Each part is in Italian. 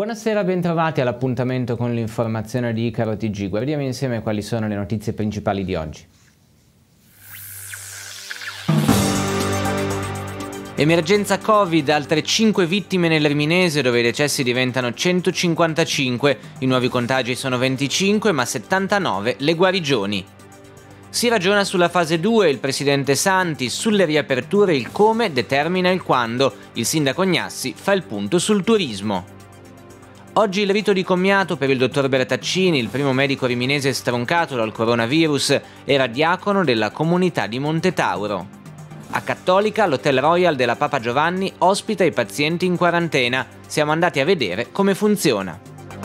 Buonasera, bentrovati all'appuntamento con l'informazione di Icaro TG. Guardiamo insieme quali sono le notizie principali di oggi. Emergenza Covid, altre 5 vittime nel Riminese dove i decessi diventano 155, i nuovi contagi sono 25 ma 79 le guarigioni. Si ragiona sulla fase 2, il presidente Santi, sulle riaperture il come determina il quando, il sindaco Gnassi fa il punto sul turismo. Oggi il rito di commiato per il dottor Bertaccini, il primo medico riminese stroncato dal coronavirus, era diacono della comunità di Monte Tauro. A Cattolica, l'Hotel Royal della Papa Giovanni ospita i pazienti in quarantena. Siamo andati a vedere come funziona.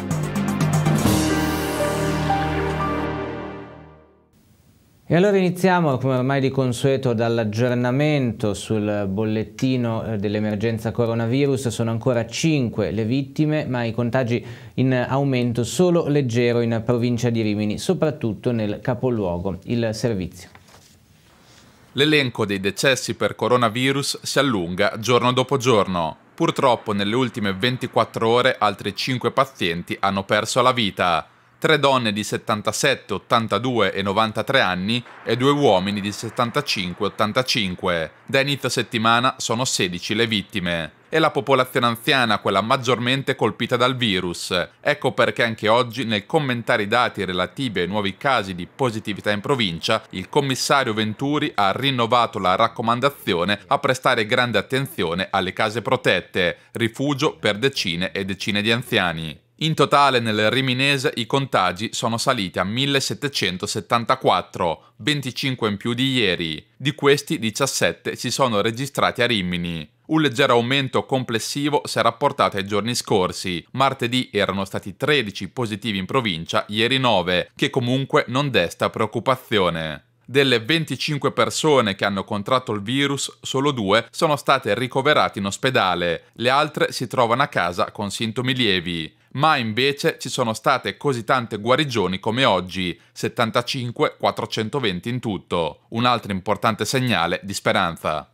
E allora iniziamo, come ormai di consueto, dall'aggiornamento sul bollettino dell'emergenza coronavirus. Sono ancora 5 le vittime, ma i contagi in aumento solo leggero in provincia di Rimini, soprattutto nel capoluogo. Il servizio. L'elenco dei decessi per coronavirus si allunga giorno dopo giorno. Purtroppo nelle ultime 24 ore altri 5 pazienti hanno perso la vita. 3 donne di 77, 82 e 93 anni e 2 uomini di 75 e 85. Da inizio settimana sono 16 le vittime. È la popolazione anziana quella maggiormente colpita dal virus. Ecco perché anche oggi, nel commentare i dati relativi ai nuovi casi di positività in provincia, il commissario Venturi ha rinnovato la raccomandazione a prestare grande attenzione alle case protette, rifugio per decine e decine di anziani. In totale nel Riminese i contagi sono saliti a 1774, 25 in più di ieri. Di questi 17 si sono registrati a Rimini. Un leggero aumento complessivo si è rapportato ai giorni scorsi. Martedì erano stati 13 positivi in provincia, ieri 9, che comunque non desta preoccupazione. Delle 25 persone che hanno contratto il virus, solo 2 sono state ricoverate in ospedale, le altre si trovano a casa con sintomi lievi. Ma invece ci sono state così tante guarigioni come oggi, 75, 420 in tutto. Un altro importante segnale di speranza.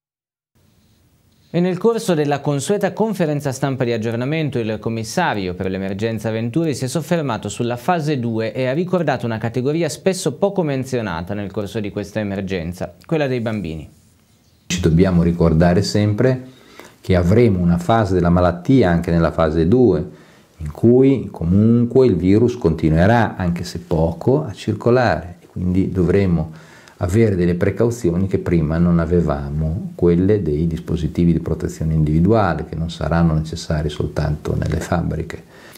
E nel corso della consueta conferenza stampa di aggiornamento il commissario per l'emergenza Venturi si è soffermato sulla fase 2 e ha ricordato una categoria spesso poco menzionata nel corso di questa emergenza, quella dei bambini. Ci dobbiamo ricordare sempre che avremo una fase della malattia anche nella fase 2, in cui comunque il virus continuerà, anche se poco, a circolare, e quindi dovremo avere delle precauzioni che prima non avevamo, quelle dei dispositivi di protezione individuale, che non saranno necessari soltanto nelle fabbriche,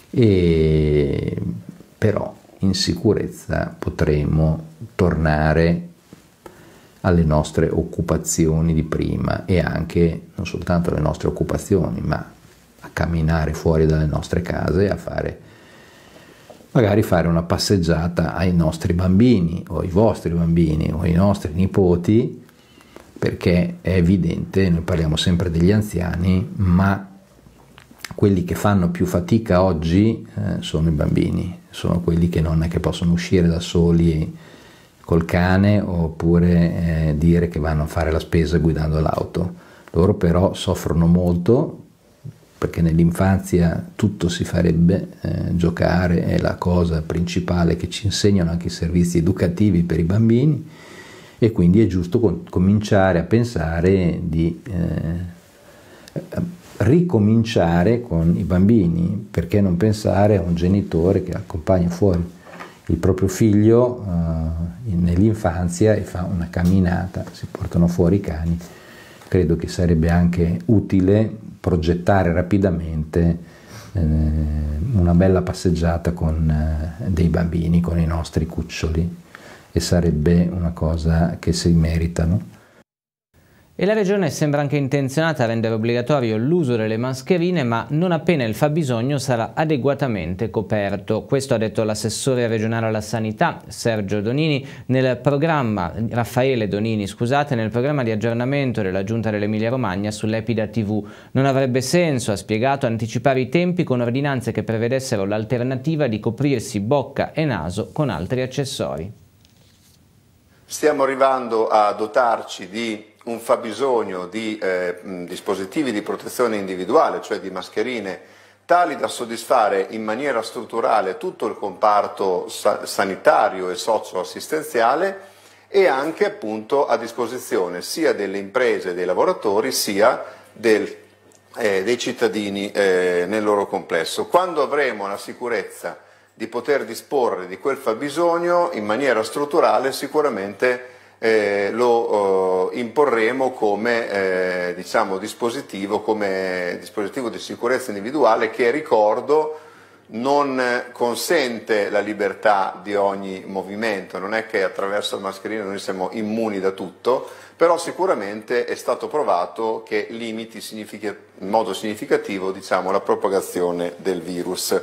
però in sicurezza potremo tornare alle nostre occupazioni di prima e anche non soltanto alle nostre occupazioni, ma a camminare fuori dalle nostre case, magari fare una passeggiata ai nostri bambini o ai vostri bambini o ai nostri nipoti, perché è evidente, noi parliamo sempre degli anziani, ma quelli che fanno più fatica oggi sono i bambini, sono quelli che non è che possono uscire da soli col cane oppure dire che vanno a fare la spesa guidando l'auto. Loro però soffrono molto, perché nell'infanzia tutto si farebbe, giocare è la cosa principale che ci insegnano anche i servizi educativi per i bambini, e quindi è giusto cominciare a pensare di ricominciare con i bambini. Perché non pensare a un genitore che accompagna fuori il proprio figlio nell'infanzia e fa una camminata, si portano fuori i cani. Credo che sarebbe anche utile progettare rapidamente una bella passeggiata con dei bambini, con i nostri cuccioli, e sarebbe una cosa che si meritano. E la Regione sembra anche intenzionata a rendere obbligatorio l'uso delle mascherine, ma non appena il fabbisogno sarà adeguatamente coperto. Questo ha detto l'assessore regionale alla sanità Sergio Donini nel programma, Raffaele Donini, scusate, nel programma di aggiornamento della Giunta dell'Emilia Romagna sull'Epida TV. Non avrebbe senso, ha spiegato, anticipare i tempi con ordinanze che prevedessero l'alternativa di coprirsi bocca e naso con altri accessori. Stiamo arrivando a dotarci di un fabbisogno di dispositivi di protezione individuale, cioè di mascherine tali da soddisfare in maniera strutturale tutto il comparto sanitario e socio-assistenziale e anche appunto a disposizione sia delle imprese e dei lavoratori sia dei cittadini nel loro complesso. Quando avremo la sicurezza di poter disporre di quel fabbisogno in maniera strutturale, sicuramente lo imporremo come dispositivo di sicurezza individuale che, ricordo, non consente la libertà di ogni movimento. Non è che attraverso la mascherina noi siamo immuni da tutto, però sicuramente è stato provato che limiti in modo significativo la propagazione del virus.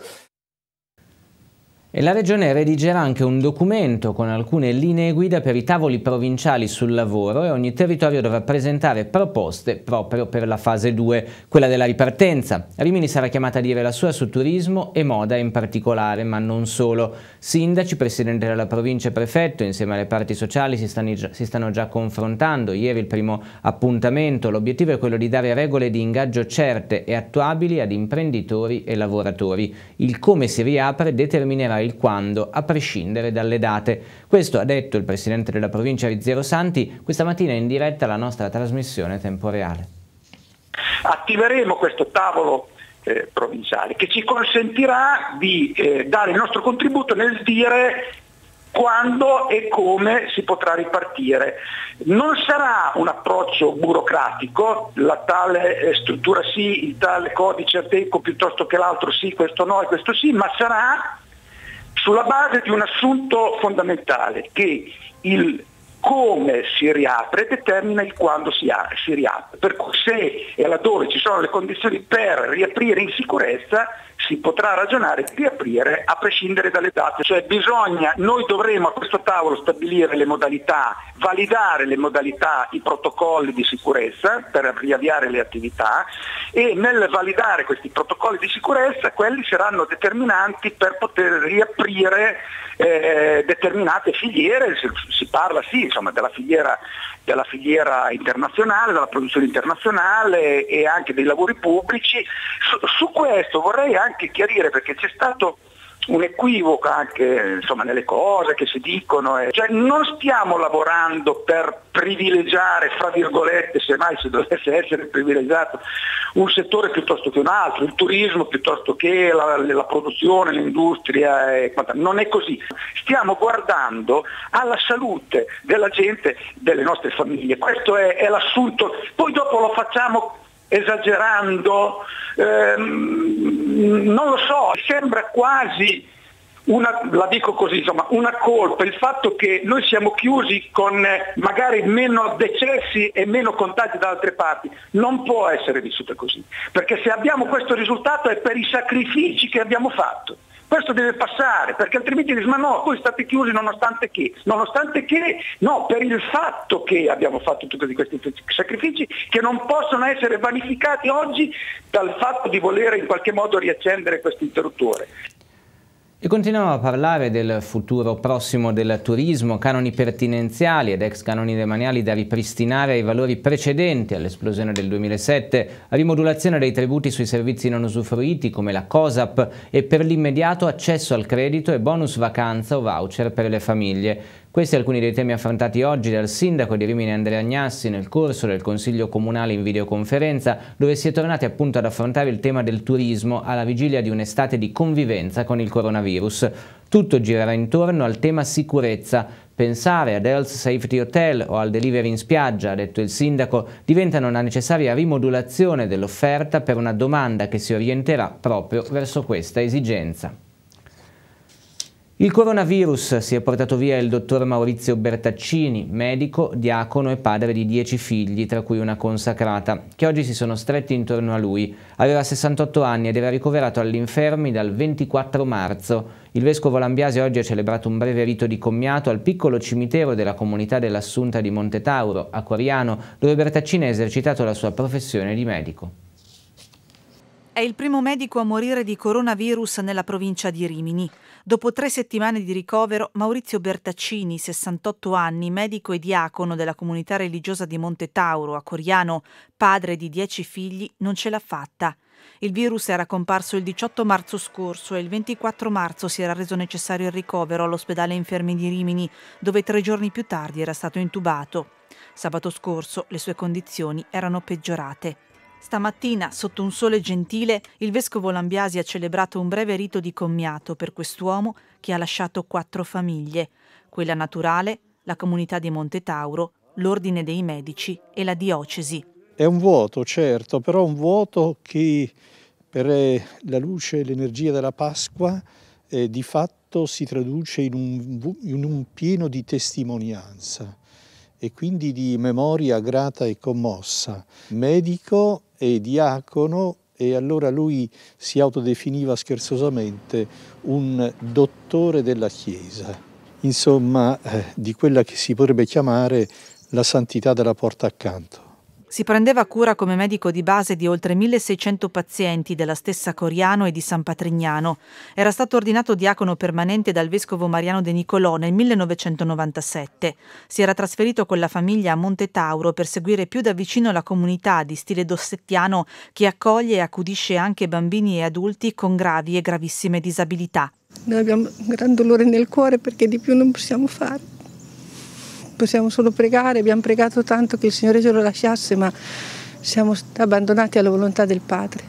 E la Regione redigerà anche un documento con alcune linee guida per i tavoli provinciali sul lavoro e ogni territorio dovrà presentare proposte proprio per la fase 2, quella della ripartenza. Rimini sarà chiamata a dire la sua su turismo e moda in particolare, ma non solo. Sindaci, Presidente della Provincia e Prefetto, insieme alle parti sociali, si stanno già confrontando. Ieri il primo appuntamento. L'obiettivo è quello di dare regole di ingaggio certe e attuabili ad imprenditori e lavoratori. Il come si riapre determinerà il quando, a prescindere dalle date. Questo ha detto il Presidente della Provincia Rizziero Santi questa mattina in diretta alla nostra trasmissione Tempo Reale. Attiveremo questo tavolo provinciale che ci consentirà di dare il nostro contributo nel dire quando e come si potrà ripartire. Non sarà un approccio burocratico, la tale struttura sì, il tale codice Ateco piuttosto che l'altro sì, questo no e questo sì, ma sarà sulla base di un assunto fondamentale, che il come si riapre determina il quando si riapre. Per cui se e laddove ci sono le condizioni per riaprire in sicurezza, si potrà ragionare di riaprire a prescindere dalle date. Cioè noi dovremo a questo tavolo stabilire le modalità, validare le modalità, i protocolli di sicurezza per riavviare le attività, e nel validare questi protocolli di sicurezza quelli saranno determinanti per poter riaprire determinate filiere. Si parla sì della filiera internazionale, della produzione internazionale e anche dei lavori pubblici. Su questo vorrei anche chiarire, perché c'è stato un equivoco anche nelle cose che si dicono, cioè non stiamo lavorando per privilegiare, fra virgolette, se mai si dovesse essere privilegiato un settore piuttosto che un altro, il turismo piuttosto che la produzione, l'industria, non è così. Stiamo guardando alla salute della gente, delle nostre famiglie, questo è l'assunto. Poi dopo lo facciamo esagerando, non lo so, sembra quasi la dico così, una colpa il fatto che noi siamo chiusi con magari meno decessi e meno contagi da altre parti. Non può essere vissuta così, perché se abbiamo questo risultato è per i sacrifici che abbiamo fatto. Questo deve passare, perché altrimenti dice: ma no, voi state chiusi nonostante che, no, per il fatto che abbiamo fatto tutti questi sacrifici che non possono essere vanificati oggi dal fatto di volere in qualche modo riaccendere questo interruttore. E continuiamo a parlare del futuro prossimo del turismo, canoni pertinenziali ed ex canoni demaniali da ripristinare ai valori precedenti all'esplosione del 2007, rimodulazione dei tributi sui servizi non usufruiti come la COSAP e per l'immediato accesso al credito e bonus vacanza o voucher per le famiglie. Questi alcuni dei temi affrontati oggi dal sindaco di Rimini Andrea Agnassi nel corso del Consiglio Comunale in videoconferenza, dove si è tornati appunto ad affrontare il tema del turismo alla vigilia di un'estate di convivenza con il coronavirus. Tutto girerà intorno al tema sicurezza. Pensare ad Health Safety Hotel o al delivery in spiaggia, ha detto il sindaco, diventano una necessaria rimodulazione dell'offerta per una domanda che si orienterà proprio verso questa esigenza. Il coronavirus si è portato via il dottor Maurizio Bertaccini, medico, diacono e padre di 10 figli, tra cui una consacrata, che oggi si sono stretti intorno a lui. Aveva 68 anni ed era ricoverato all'Infermi dal 24 marzo. Il vescovo Lambiasi oggi ha celebrato un breve rito di commiato al piccolo cimitero della comunità dell'Assunta di Montetauro, a Coriano, dove Bertaccini ha esercitato la sua professione di medico. È il primo medico a morire di coronavirus nella provincia di Rimini. Dopo 3 settimane di ricovero, Maurizio Bertaccini, 68 anni, medico e diacono della comunità religiosa di Monte Tauro, a Coriano, padre di 10 figli, non ce l'ha fatta. Il virus era comparso il 18 marzo scorso e il 24 marzo si era reso necessario il ricovero all'ospedale infermi di Rimini, dove 3 giorni più tardi era stato intubato. Sabato scorso le sue condizioni erano peggiorate. Stamattina, sotto un sole gentile, il vescovo Lambiasi ha celebrato un breve rito di commiato per quest'uomo che ha lasciato 4 famiglie: quella naturale, la comunità di Monte Tauro, l'ordine dei medici e la diocesi. È un vuoto, certo, però un vuoto che per la luce e l'energia della Pasqua di fatto si traduce in un pieno di testimonianza e quindi di memoria grata e commossa. Medico e diacono, e allora lui si autodefiniva scherzosamente un dottore della Chiesa, insomma di quella che si potrebbe chiamare la santità della porta accanto. Si prendeva cura come medico di base di oltre 1600 pazienti della stessa Coriano e di San Patrignano. Era stato ordinato diacono permanente dal vescovo Mariano De Nicolò nel 1997. Si era trasferito con la famiglia a Monte Tauro per seguire più da vicino la comunità di stile dossettiano che accoglie e accudisce anche bambini e adulti con gravi e gravissime disabilità. Noi abbiamo un gran dolore nel cuore perché di più non possiamo fare. Possiamo solo pregare, abbiamo pregato tanto che il Signore ce lo lasciasse, ma siamo abbandonati alla volontà del Padre.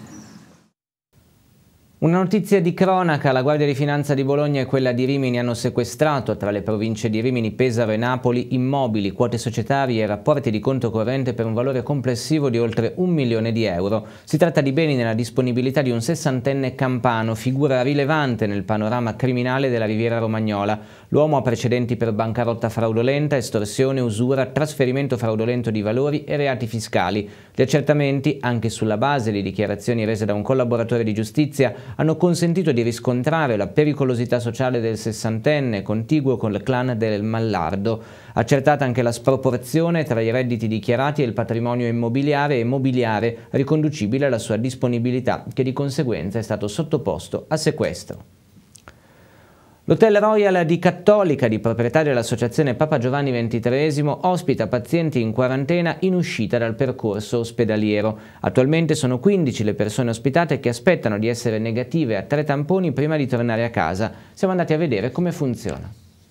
Una notizia di cronaca: la Guardia di Finanza di Bologna e quella di Rimini hanno sequestrato tra le province di Rimini, Pesaro e Napoli immobili, quote societarie e rapporti di conto corrente per un valore complessivo di oltre 1 milione di euro. Si tratta di beni nella disponibilità di un 60enne campano, figura rilevante nel panorama criminale della Riviera Romagnola. L'uomo ha precedenti per bancarotta fraudolenta, estorsione, usura, trasferimento fraudolento di valori e reati fiscali. Gli accertamenti, anche sulla base di dichiarazioni rese da un collaboratore di giustizia, hanno consentito di riscontrare la pericolosità sociale del 60enne, contiguo con il clan del Mallardo. Accertata anche la sproporzione tra i redditi dichiarati e il patrimonio immobiliare e mobiliare riconducibile alla sua disponibilità, che di conseguenza è stato sottoposto a sequestro. L'Hotel Royal di Cattolica, di proprietà dell'Associazione Papa Giovanni XXIII, ospita pazienti in quarantena in uscita dal percorso ospedaliero. Attualmente sono 15 le persone ospitate che aspettano di essere negative a 3 tamponi prima di tornare a casa. Siamo andati a vedere come funziona.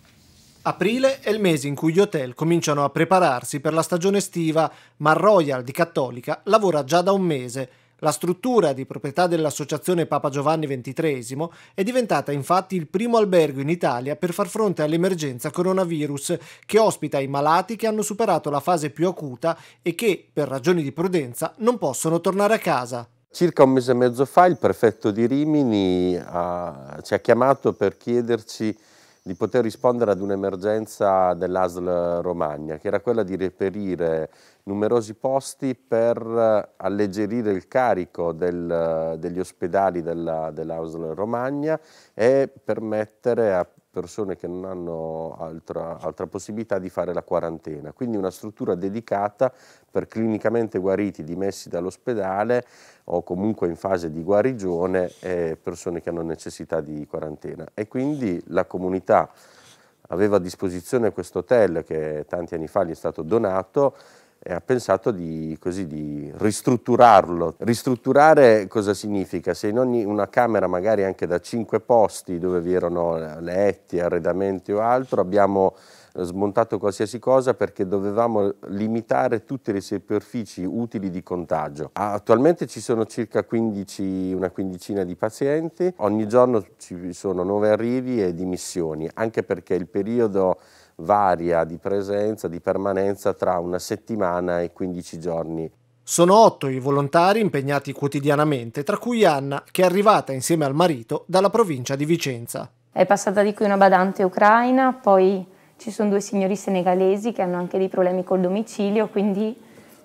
Aprile è il mese in cui gli hotel cominciano a prepararsi per la stagione estiva, ma il Royal di Cattolica lavora già da un mese. La struttura, di proprietà dell'Associazione Papa Giovanni XXIII, è diventata infatti il primo albergo in Italia per far fronte all'emergenza coronavirus, che ospita i malati che hanno superato la fase più acuta e che, per ragioni di prudenza, non possono tornare a casa. Circa un mese e mezzo fa il prefetto di Rimini ci ha chiamato per chiederci di poter rispondere ad un'emergenza dell'ASL Romagna, che era quella di reperire numerosi posti per alleggerire il carico degli ospedali dell'ASL Romagna e permettere a persone che non hanno altra possibilità di fare la quarantena. Quindi una struttura dedicata per clinicamente guariti dimessi dall'ospedale o comunque in fase di guarigione e persone che hanno necessità di quarantena. E quindi la comunità aveva a disposizione questo hotel che tanti anni fa gli è stato donato e ha pensato di ristrutturarlo. Ristrutturare cosa significa? Se in una camera magari anche da 5 posti dove vi erano letti, arredamenti o altro, abbiamo smontato qualsiasi cosa perché dovevamo limitare tutte le superfici utili di contagio. Attualmente ci sono circa una quindicina di pazienti, ogni giorno ci sono nuovi arrivi e dimissioni, anche perché il periodo varia di presenza, di permanenza tra una settimana e 15 giorni. Sono 8 i volontari impegnati quotidianamente, tra cui Anna, che è arrivata insieme al marito dalla provincia di Vicenza. È passata di qui una badante ucraina, poi ci sono 2 signori senegalesi che hanno anche dei problemi col domicilio, quindi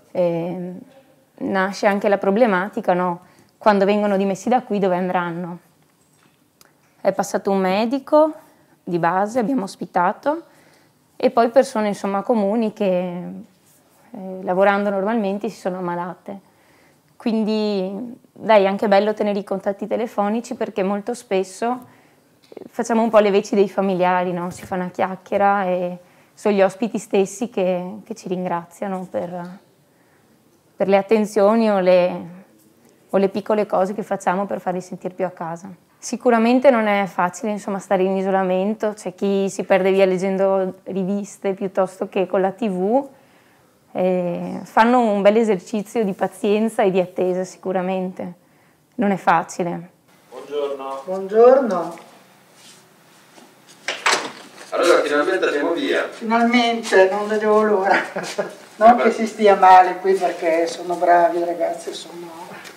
nasce anche la problematica, no? Quando vengono dimessi da qui dove andranno? È passato un medico di base, abbiamo ospitato, e poi persone insomma comuni che lavorando normalmente si sono ammalate. Quindi dai, è anche bello tenere i contatti telefonici perché molto spesso facciamo un po' le veci dei familiari, no? Si fa una chiacchiera e sono gli ospiti stessi che ci ringraziano per le attenzioni o le piccole cose che facciamo per farli sentire più a casa. Sicuramente non è facile, insomma, stare in isolamento, c'è chi si perde via leggendo riviste piuttosto che con la TV. Fanno un bel esercizio di pazienza e di attesa sicuramente, non è facile. Buongiorno. Buongiorno. Allora finalmente andiamo via. Finalmente, non vedevo l'ora. Non che si stia male qui perché sono bravi ragazzi, sono...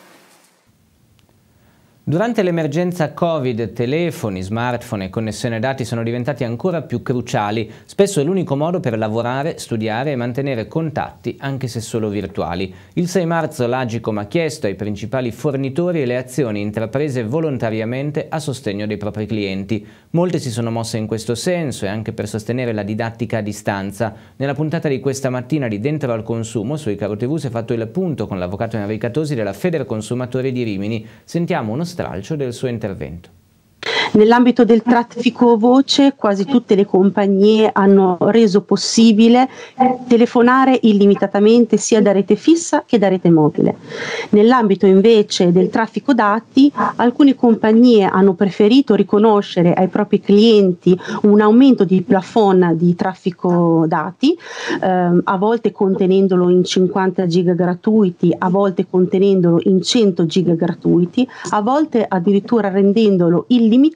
Durante l'emergenza Covid, telefoni, smartphone e connessione dati sono diventati ancora più cruciali. Spesso è l'unico modo per lavorare, studiare e mantenere contatti, anche se solo virtuali. Il 6 marzo l'Agcom ha chiesto ai principali fornitori le azioni intraprese volontariamente a sostegno dei propri clienti. Molte si sono mosse in questo senso e anche per sostenere la didattica a distanza. Nella puntata di questa mattina di Dentro al Consumo, su Icaro TV si è fatto il punto con l'avvocato Enrica Tosi della Federconsumatori di Rimini. Sentiamo uno stralcio del suo intervento. Nell'ambito del traffico voce quasi tutte le compagnie hanno reso possibile telefonare illimitatamente sia da rete fissa che da rete mobile. Nell'ambito invece del traffico dati alcune compagnie hanno preferito riconoscere ai propri clienti un aumento di plafond di traffico dati, a volte contenendolo in 50 giga gratuiti, a volte contenendolo in 100 giga gratuiti, a volte addirittura rendendolo illimitato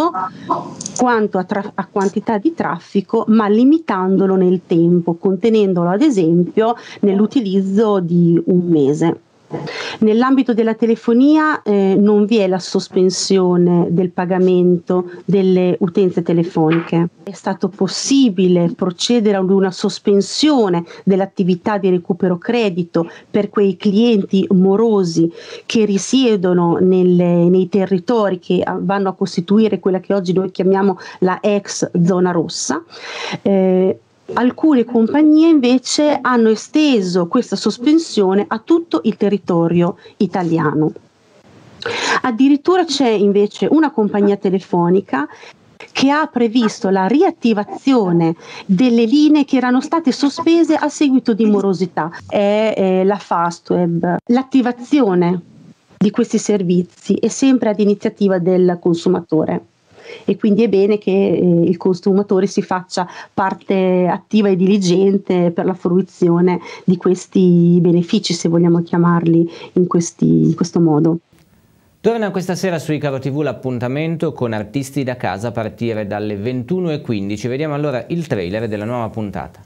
quanto a quantità di traffico, ma limitandolo nel tempo, contenendolo ad esempio nell'utilizzo di un mese. Nell'ambito della telefonia non vi è la sospensione del pagamento delle utenze telefoniche. È stato possibile procedere ad una sospensione dell'attività di recupero credito per quei clienti morosi che risiedono nei territori che vanno a costituire quella che oggi noi chiamiamo la ex zona rossa. Alcune compagnie invece hanno esteso questa sospensione a tutto il territorio italiano. Addirittura c'è invece una compagnia telefonica che ha previsto la riattivazione delle linee che erano state sospese a seguito di morosità. È la Fastweb. L'attivazione di questi servizi è sempre ad iniziativa del consumatore. E quindi è bene che il consumatore si faccia parte attiva e diligente per la fruizione di questi benefici, se vogliamo chiamarli in questo modo. Torna questa sera su Icaro TV l'appuntamento con Artisti da casa a partire dalle 21:15. Vediamo allora il trailer della nuova puntata.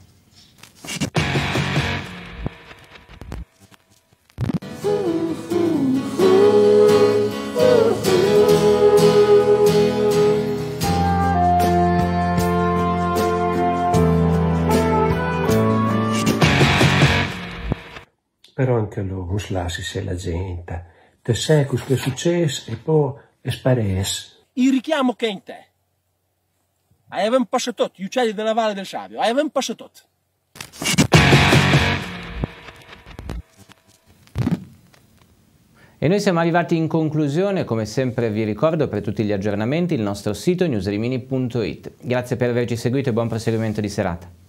Però anche loro lasci la gente. Te sai cosa è successo e poi è spares. Il richiamo che è in te. Avevamo passato gli uccelli della Valle del Savio, avevamo passato. E noi siamo arrivati in conclusione, come sempre vi ricordo per tutti gli aggiornamenti il nostro sito newsrimini.it. Grazie per averci seguito e buon proseguimento di serata.